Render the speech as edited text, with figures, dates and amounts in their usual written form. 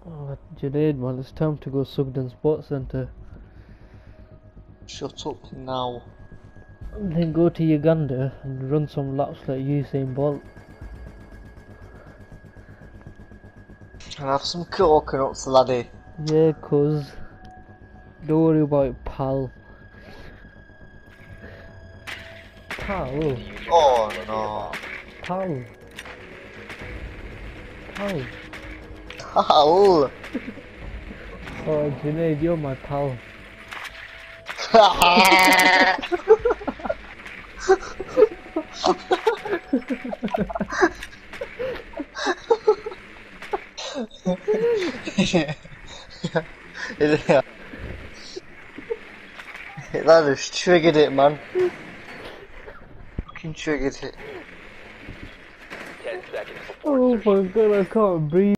Oh, Junayd, man, it's time to go Sugden Sports Centre. Shut up now. And then go to Uganda and run some laps like Usain Bolt. And have some coconuts, laddie. Yeah, cuz. Don't worry about it, pal. Pal. Oh no. Pal. Pal. Ow. Oh, Junayd, you're my pal. Yeah. That has triggered it, man. Fucking triggered it. 10 seconds before Oh my god, I can't breathe.